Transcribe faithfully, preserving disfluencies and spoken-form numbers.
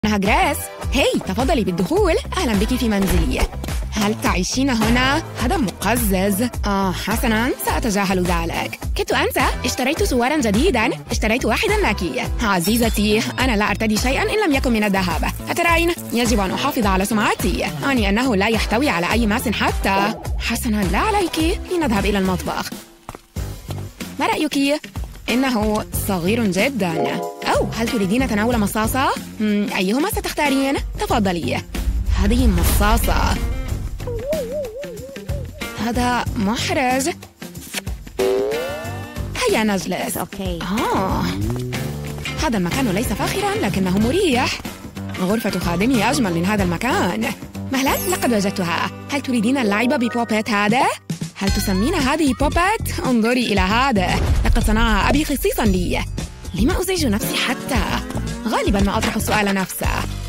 أنا جريس. هاي تفضلي بالدخول. أهلا بك في منزلي. هل تعيشين هنا؟ هذا مقزز. آه حسناً، سأتجاهل ذلك. كنت أنسى، اشتريت سواراً جديداً. اشتريت واحداً لك. عزيزتي، أنا لا أرتدي شيئاً إن لم يكن من الذهب. أترين؟ يجب أن أحافظ على سمعتي. أعني أنه لا يحتوي على أي ماس حتى. حسناً، لا عليك. لنذهب إلى المطبخ. ما رأيك؟ إنه صغير جداً. أو هل تريدين تناول مصاصة؟ أيهما ستختارين؟ تفضلي. هذه مصاصة. هذا محرج. هيا نجلس. أوكي. آه. هذا المكان ليس فاخراً لكنه مريح. غرفة خادمي أجمل من هذا المكان. مهلا، لقد وجدتها. هل تريدين اللعب ببوبيت هذا؟ هل تسمين هذه بوبيت؟ انظري إلى هذا، لقد صنعها أبي خصيصاً لي. لما أزعج نفسي حتى؟ غالباً ما أطرح السؤال نفسه.